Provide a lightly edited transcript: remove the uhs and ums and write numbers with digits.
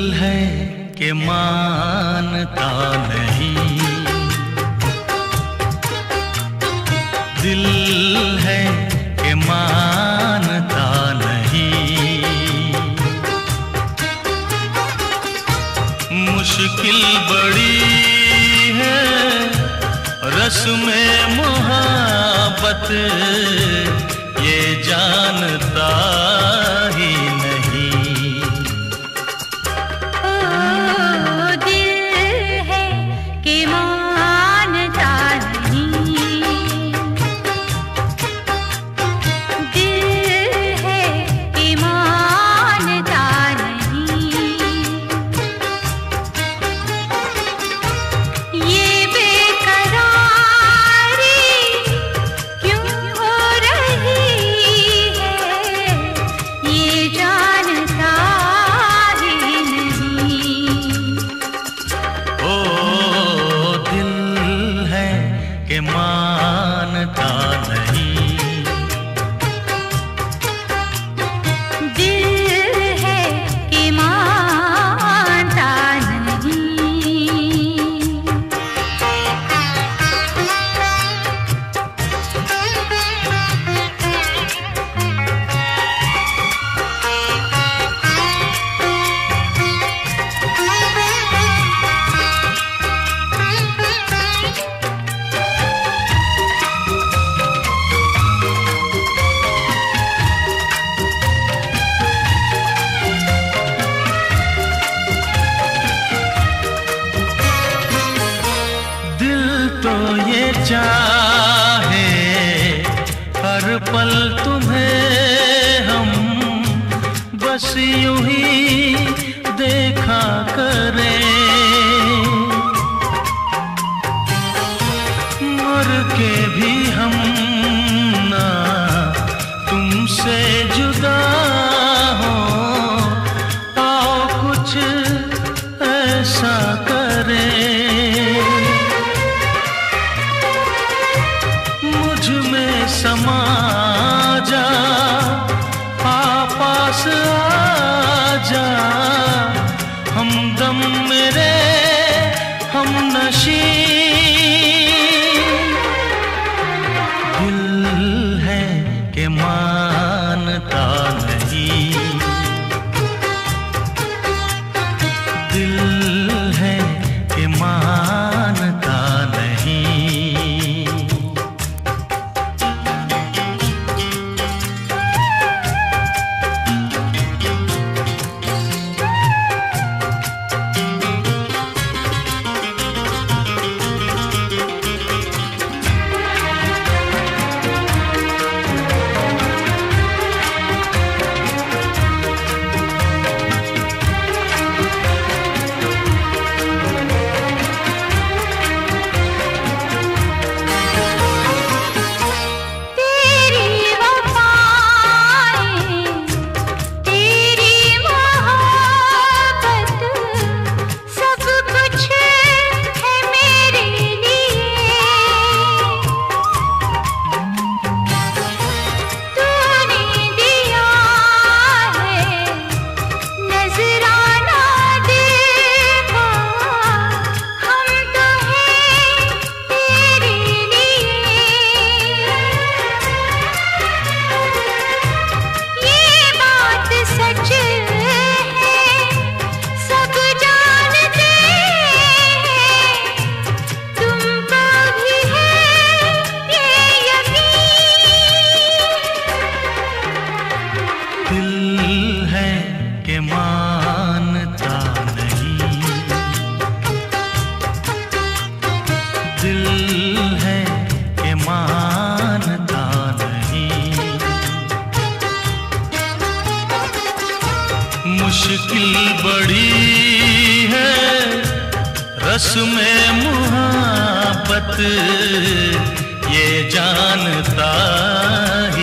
है कि मानता नहीं, दिल है कि मानता नहीं। मुश्किल बड़ी है रस्म मोहब्बत, ये जानता ही नहीं। ओ दिल है कि मानता नहीं, दिल है कि मानता नहीं। ये के मानता नहीं, दिल है कि मानता नहीं। तो ये चाहे हर पल तुम्हें हम बस यूं ही देखा करें, मर के भी हम ना तुमसे जुदा हो। आओ कुछ ऐसा करें, समा जा, पास आ जा, हमदम मेरे हम नशी। दिल है कि मानता नहीं, दिल है कि मानता नहीं। के मानता नहीं, दिल है के मानता नहीं। मुश्किल बड़ी है रस्म मोहब्बत, ये जानता